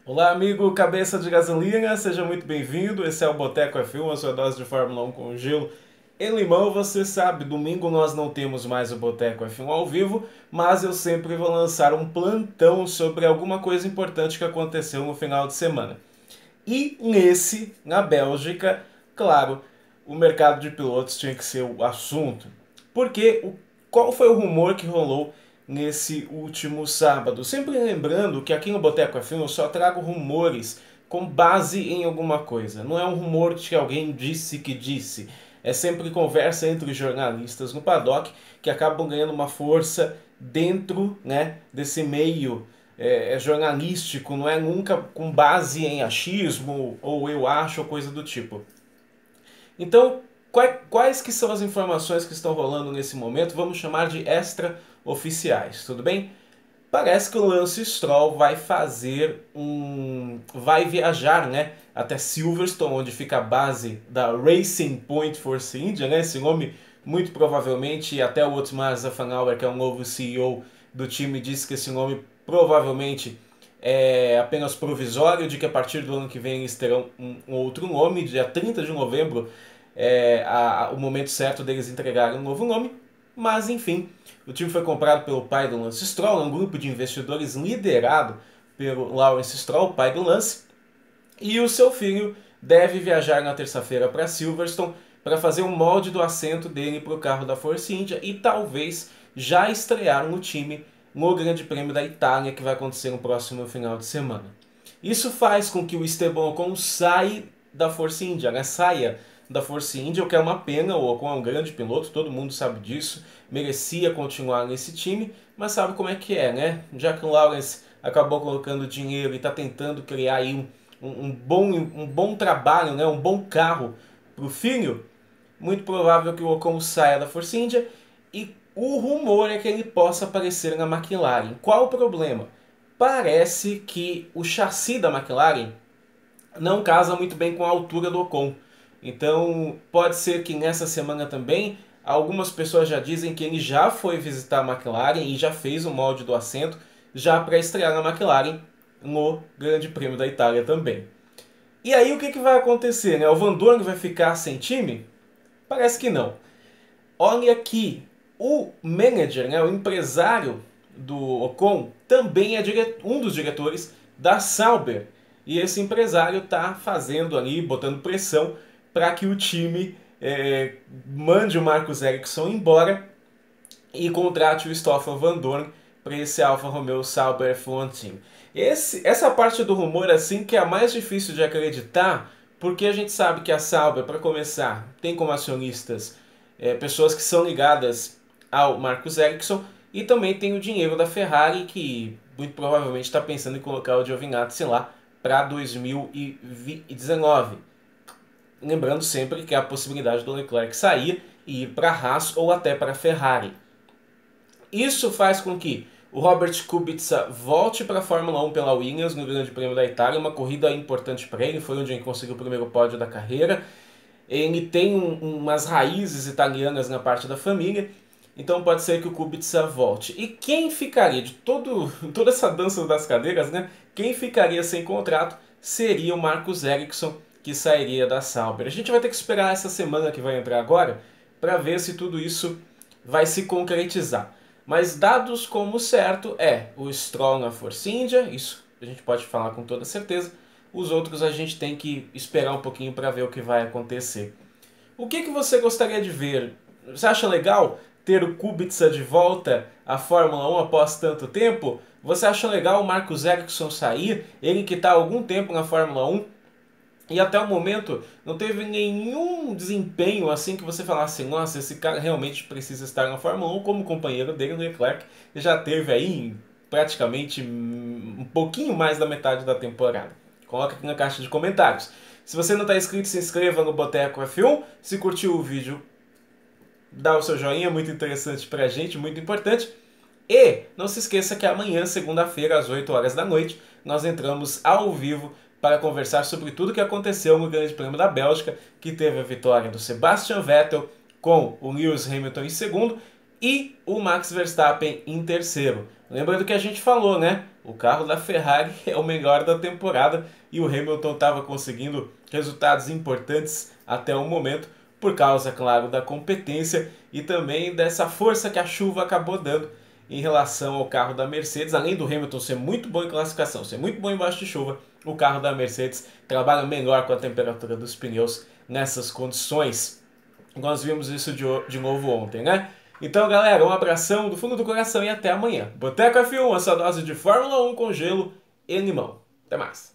Olá, amigo cabeça de gasolina, seja muito bem-vindo. Esse é o Boteco F1, a sua dose de Fórmula 1 com gelo e limão. Você sabe, domingo nós não temos mais o Boteco F1 ao vivo, mas eu sempre vou lançar um plantão sobre alguma coisa importante que aconteceu no final de semana. E na Bélgica, claro, o mercado de pilotos tinha que ser o assunto. Porque qual foi o rumor que rolou nesse último sábado? Sempre lembrando que aqui no Boteco F1 eu só trago rumores com base em alguma coisa. Não é um rumor de que alguém disse que disse. É sempre conversa entre jornalistas no paddock que acabam ganhando uma força dentro, né, desse meio jornalístico, não é nunca com base em achismo ou eu acho ou coisa do tipo. Então, quais que são as informações que estão rolando nesse momento? Vamos chamar de extra-oficiais, tudo bem? Parece que o Lance Stroll vai viajar, né, até Silverstone, onde fica a base da Racing Point Force India, né? Esse nome muito provavelmente, até o Otmar Zafnauer, que é o novo CEO do time, disse que esse nome provavelmente é apenas provisório, de que a partir do ano que vem eles terão um outro nome. Dia 30 de novembro o momento certo deles entregarem um novo nome. Mas enfim, o time foi comprado pelo pai do Lance Stroll, um grupo de investidores liderado pelo Lawrence Stroll, pai do Lance, e o seu filho deve viajar na terça-feira para Silverstone para fazer um molde do assento dele para o carro da Force India e talvez já estrear no time no Grande Prêmio da Itália, que vai acontecer no próximo final de semana. Isso faz com que o Esteban Ocon saia da Force India, o que é uma pena. O Ocon é um grande piloto, todo mundo sabe disso, merecia continuar nesse time, mas sabe como é que é, né? Já que o Lawrence acabou colocando dinheiro e está tentando criar aí um bom trabalho, né? Um bom carro para o filho, muito provável que o Ocon saia da Force India e o rumor é que ele possa aparecer na McLaren. Qual o problema? Parece que o chassi da McLaren não casa muito bem com a altura do Ocon. Então pode ser que nessa semana também algumas pessoas já dizem que ele já foi visitar a McLaren e já fez o molde do assento já para estrear na McLaren no Grande Prêmio da Itália também. E aí o que vai acontecer? Né? O Van Dorn vai ficar sem time? Parece que não. Olha aqui, o manager, né, o empresário do Ocon, também é um dos diretores da Sauber. E esse empresário está fazendo ali, botando pressão para que o time mande o Marcus Ericsson embora e contrate o Stoffel Van Dorn para esse Alfa Romeo Sauber F1 Team. Essa parte do rumor assim que é a mais difícil de acreditar, porque a gente sabe que a Sauber, para começar, tem como acionistas pessoas que são ligadas ao Marcus Ericsson e também tem o dinheiro da Ferrari, que muito provavelmente está pensando em colocar o Giovinazzi lá para 2019. Lembrando sempre que há a possibilidade do Leclerc sair e ir para a Haas ou até para a Ferrari. Isso faz com que o Robert Kubica volte para a Fórmula 1 pela Williams no Grande Prêmio da Itália, uma corrida importante para ele, foi onde ele conseguiu o primeiro pódio da carreira. Ele tem umas raízes italianas na parte da família, então pode ser que o Kubica volte. E quem ficaria de toda essa dança das cadeiras, né? Quem ficaria sem contrato seria o Marcus Ericsson, que sairia da Sauber. A gente vai ter que esperar essa semana que vai entrar agora para ver se tudo isso vai se concretizar. Mas dados como certo o Stroll na Force India, isso a gente pode falar com toda certeza. Os outros a gente tem que esperar um pouquinho para ver o que vai acontecer. O que você gostaria de ver? Você acha legal ter o Kubica de volta à Fórmula 1 após tanto tempo? Você acha legal o Marcus Ericsson sair? Ele que está há algum tempo na Fórmula 1 e até o momento não teve nenhum desempenho assim que você falasse, nossa, esse cara realmente precisa estar na Fórmula 1, como companheiro dele, Leclerc, já teve aí praticamente um pouquinho mais da metade da temporada. Coloca aqui na caixa de comentários. Se você não está inscrito, se inscreva no Boteco F1. Se curtiu o vídeo, dá o seu joinha, muito interessante pra gente, muito importante. E não se esqueça que amanhã, segunda-feira, às 8 horas da noite, nós entramos ao vivo para conversar sobre tudo o que aconteceu no Grande Prêmio da Bélgica, que teve a vitória do Sebastian Vettel com o Lewis Hamilton em segundo e o Max Verstappen em terceiro. Lembrando que a gente falou, né? O carro da Ferrari é o melhor da temporada e o Hamilton estava conseguindo resultados importantes até o momento, por causa, claro, da competência e também dessa força que a chuva acabou dando em relação ao carro da Mercedes. Além do Hamilton ser muito bom em classificação, ser muito bom embaixo de chuva, o carro da Mercedes trabalha melhor com a temperatura dos pneus nessas condições. Nós vimos isso de novo ontem, né? Então, galera, um abração do fundo do coração e até amanhã. Boteco F1, a sua dose de Fórmula 1 com gelo e limão. Até mais.